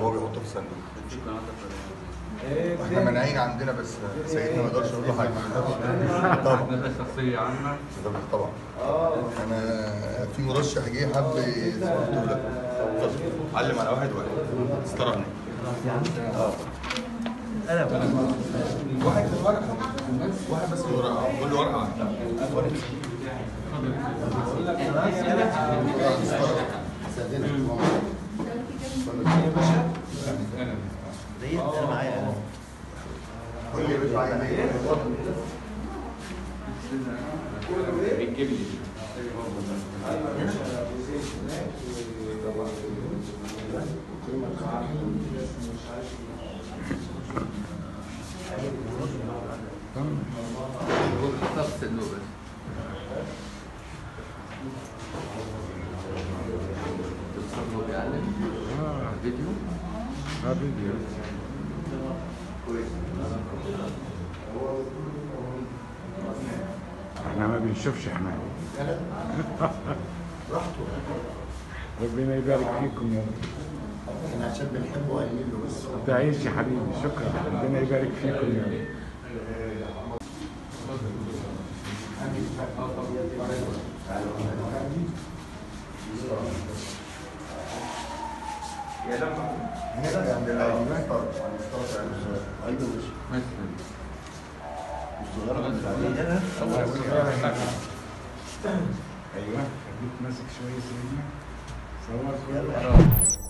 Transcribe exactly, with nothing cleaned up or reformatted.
هو بيحطه في الصندوق. احنا مانعين عندنا بس سيدنا ما يقدرش يقول له حاجه. طبعا ده شخصيه عامه طبعا. انا في مرشح جه حب يقول لك علم على واحد واحد استرهني. اه انا واحد في الورقه واحد بس في الورقه كل ورقه واحده. ديت انا معايا انا قول لي يا باشا عايز ايه؟ بتجيب لي حطها في الصندوق بس. تصور بيعلم فيديو اه فيديو احنا ما بنشوفش احنا. براحته. ربنا يبارك فيكم يا رب. احنا عشان بنحبه قايلين له بس. تعيش يا حبيبي، شكرا، ربنا يبارك فيكم يا رب. هنا عند الايوه طبعا ايوه مش الصغيره من العيله ايوه خليك ماسك شويه سنه صور.